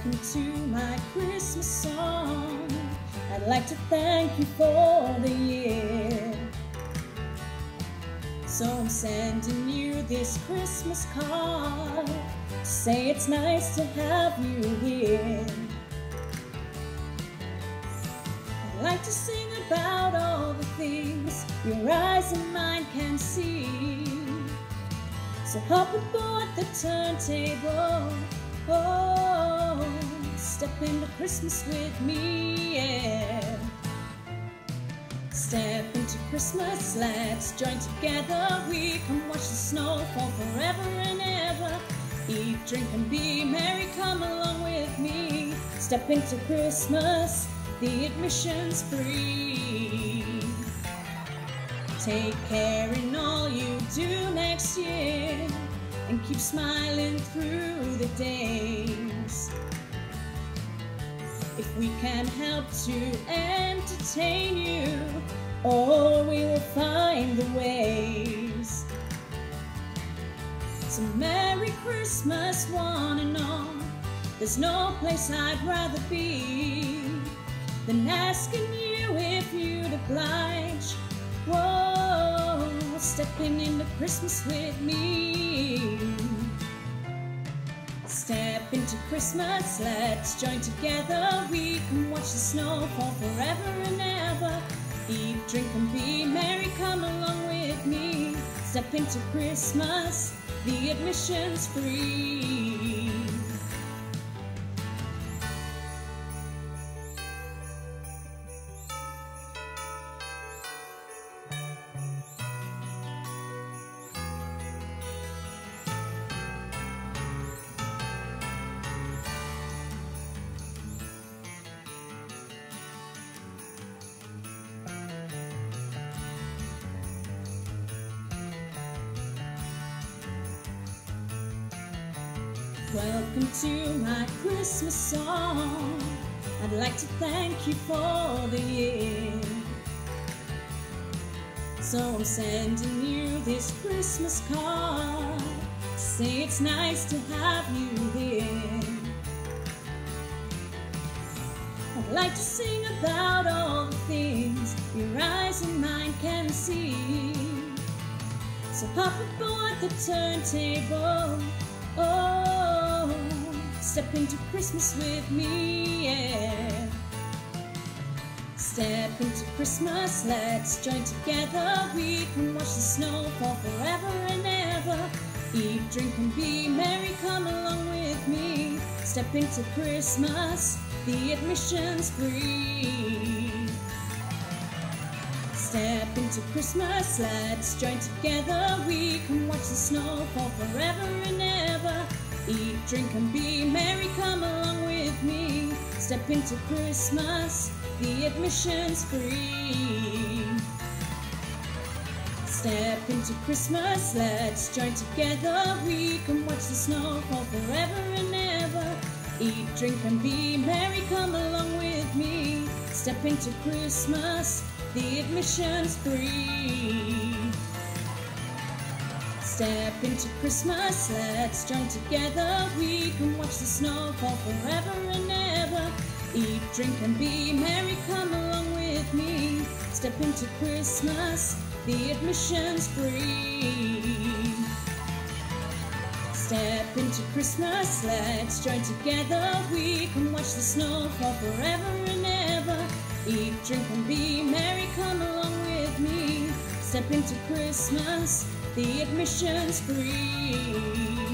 Welcome to my Christmas song. I'd like to thank you for the year. So I'm sending you this Christmas card to say it's nice to have you here. I'd like to sing about all the things your eyes and mine can see. So hop aboard the turntable, oh, step into Christmas with me, yeah. Step into Christmas, let's join together. We can watch the snow fall forever and ever. Eat, drink and be merry, come along with me. Step into Christmas, the admission's free. Take care in all you do next year, and keep smiling through the days. If we can help to entertain you, oh, we will find the ways. So Merry Christmas, one and all. There's no place I'd rather be than asking you if you'd oblige. Whoa, stepping into Christmas with me. Step into Christmas, let's join together. We can watch the snow fall forever and ever. Eat, drink and be merry, come along with me. Step into Christmas, the admission's free. Welcome to my Christmas song. I'd like to thank you for the year. So I'm sending you this Christmas card to say it's nice to have you here. I'd like to sing about all the things your eyes and mine can see. So hop aboard the turntable, oh, step into Christmas with me, yeah. Step into Christmas, let's join together. We can watch the snow fall forever and ever. Eat, drink and be merry, come along with me. Step into Christmas, the admission's free. Step into Christmas, let's join together. We can watch the snow fall forever and ever. Eat, drink and be merry, come along with me. Step into Christmas, the admission's free. Step into Christmas, let's join together. We can watch the snow fall forever and ever. Eat, drink and be merry, come along with me. Step into Christmas, the admission's free. Step into Christmas, let's join together. We can watch the snow fall forever and ever. Eat, drink and be merry, come along with me. Step into Christmas, the admission's free. Step into Christmas, let's join together. We can watch the snow fall forever and ever. Eat, drink and be merry, come along with me. Step into Christmas, the admission's free.